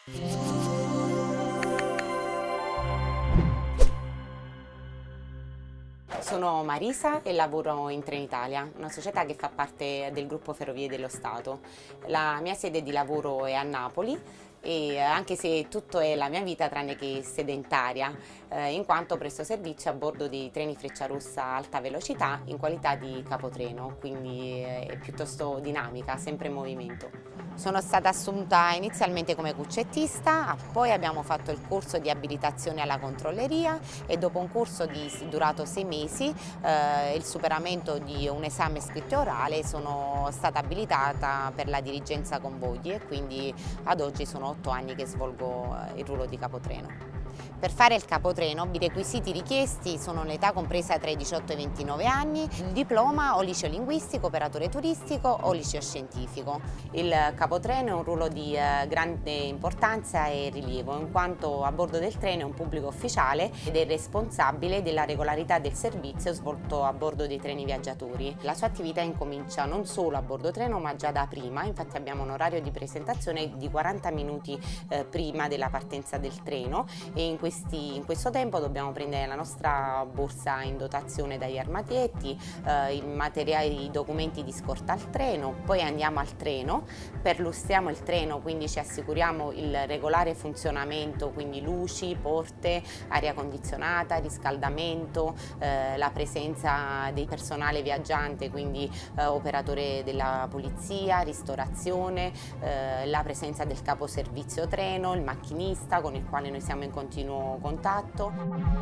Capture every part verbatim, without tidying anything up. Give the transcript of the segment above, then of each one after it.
Sono Marisa e lavoro in Trenitalia, una società che fa parte del gruppo Ferrovie dello Stato. La mia sede di lavoro è a Napoli, e anche se tutto è la mia vita tranne che sedentaria, eh, in quanto presto servizio a bordo dei treni Frecciarossa alta velocità in qualità di capotreno, quindi eh, è piuttosto dinamica, sempre in movimento. Sono stata assunta inizialmente come cuccettista, poi abbiamo fatto il corso di abilitazione alla controlleria e dopo un corso di, durato sei mesi e eh, il superamento di un esame scritto e orale sono stata abilitata per la dirigenza convogli e quindi ad oggi sono otto anni che svolgo il ruolo di capotreno. Per fare il capotreno i requisiti richiesti sono l'età compresa tra i diciotto e i ventinove anni, il diploma o liceo linguistico, operatore turistico o liceo scientifico. Il capotreno è un ruolo di eh, grande importanza e rilievo in quanto a bordo del treno è un pubblico ufficiale ed è responsabile della regolarità del servizio svolto a bordo dei treni viaggiatori. La sua attività incomincia non solo a bordo treno ma già da prima, infatti abbiamo un orario di presentazione di quaranta minuti eh, prima della partenza del treno e in, questi, in questo tempo dobbiamo prendere la nostra borsa in dotazione dagli armadietti, eh, i materiali, i documenti di scorta al treno, poi andiamo al treno, perlustriamo il treno, quindi ci assicuriamo il regolare funzionamento, quindi luci, porte, aria condizionata, riscaldamento, eh, la presenza del personale viaggiante, quindi eh, operatore della polizia, ristorazione, eh, la presenza del caposervizio treno, il macchinista con il quale noi siamo in continuo contatto.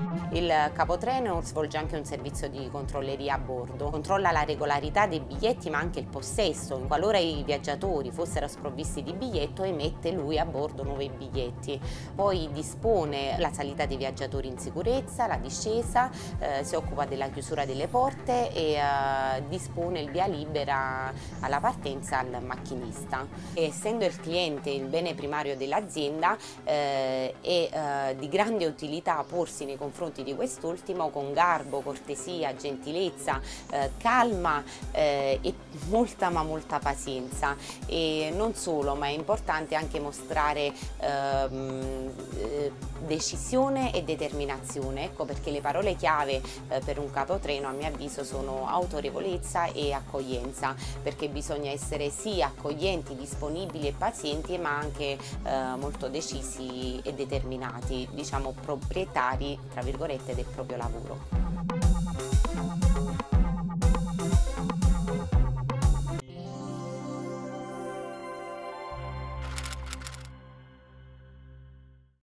Il capotreno svolge anche un servizio di controlleria a bordo, controlla la regolarità dei biglietti ma anche il possesso, qualora i viaggiatori fossero sprovvisti di biglietto emette lui a bordo nuovi biglietti, poi dispone la salita dei viaggiatori in sicurezza, la discesa, eh, si occupa della chiusura delle porte e eh, dispone il via libera alla partenza al macchinista. E essendo il cliente il bene primario dell'azienda eh, è eh, di grande utilità porsi nei confronti di quest'ultimo con garbo, cortesia, gentilezza, eh, calma eh, e molta ma molta pazienza. E non solo, ma è importante anche mostrare ehm, eh, decisione e determinazione, ecco perché le parole chiave eh, per un capotreno a mio avviso sono autorevolezza e accoglienza, perché bisogna essere sì accoglienti, disponibili e pazienti ma anche eh, molto decisi e determinati, diciamo proprietari tra virgolette del proprio lavoro.